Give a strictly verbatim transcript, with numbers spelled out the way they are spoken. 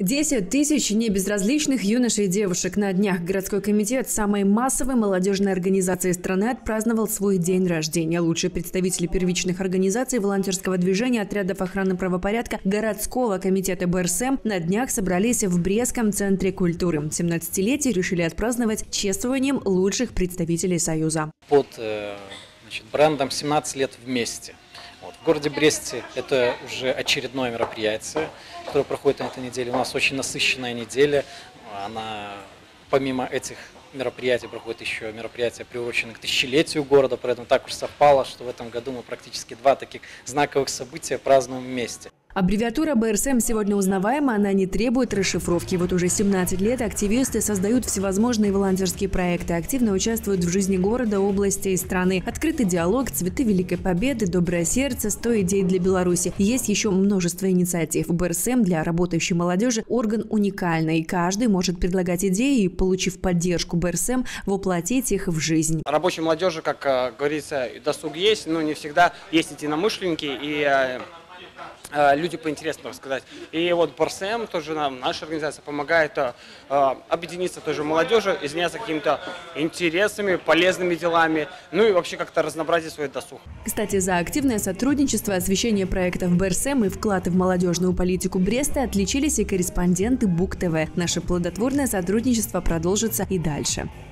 десять тысяч небезразличных юношей и девушек. На днях городской комитет самой массовой молодежной организации страны отпраздновал свой день рождения. Лучшие представители первичных организаций волонтерского движения, отрядов охраны правопорядка городского комитета бэ эр эс эм на днях собрались в Брестском центре культуры. семнадцатилетие решили отпраздновать чествованием лучших представителей Союза. Под значит, брендом «семнадцать лет вместе». Вот. В городе Бресте это уже очередное мероприятие, которое проходит на этой неделе. У нас очень насыщенная неделя. Она, помимо этих мероприятий, проходит еще мероприятия, приуроченные к тысячелетию города. Поэтому так уж совпало, что в этом году мы практически два таких знаковых события празднуем вместе. Аббревиатура бэ эр эс эм сегодня узнаваема, она не требует расшифровки. Вот уже семнадцать лет активисты создают всевозможные волонтерские проекты, активно участвуют в жизни города, области и страны. Открытый диалог, цветы Великой Победы, доброе сердце, сто идей для Беларуси. Есть еще множество инициатив. бэ эр эс эм для работающей молодежи – орган уникальный. И каждый может предлагать идеи и, получив поддержку бэ эр эс эм, воплотить их в жизнь. Рабочей молодежи, как говорится, досуг есть, но не всегда есть единомышленники и люди по интересам, так сказать. И вот бэ эр эс эм, тоже нам, наша организация помогает э, объединиться тоже молодежи и заняться какими-то интересами, полезными делами, ну и вообще как-то разнообразить свой досуг. Кстати, за активное сотрудничество, освещение проектов бэ эр эс эм и вклад в молодежную политику Бреста отличились и корреспонденты БУК ТВ. Наше плодотворное сотрудничество продолжится и дальше.